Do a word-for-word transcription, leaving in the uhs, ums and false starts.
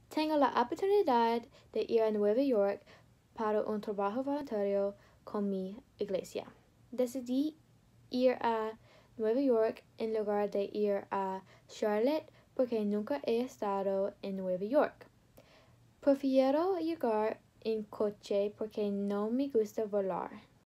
Tengo la oportunidad de ir a Nueva York para un trabajo voluntario con mi iglesia. Decidí ir a Nueva York en lugar de ir a Charlotte porque nunca he estado en Nueva York. Prefiero llegar en coche porque no me gusta volar.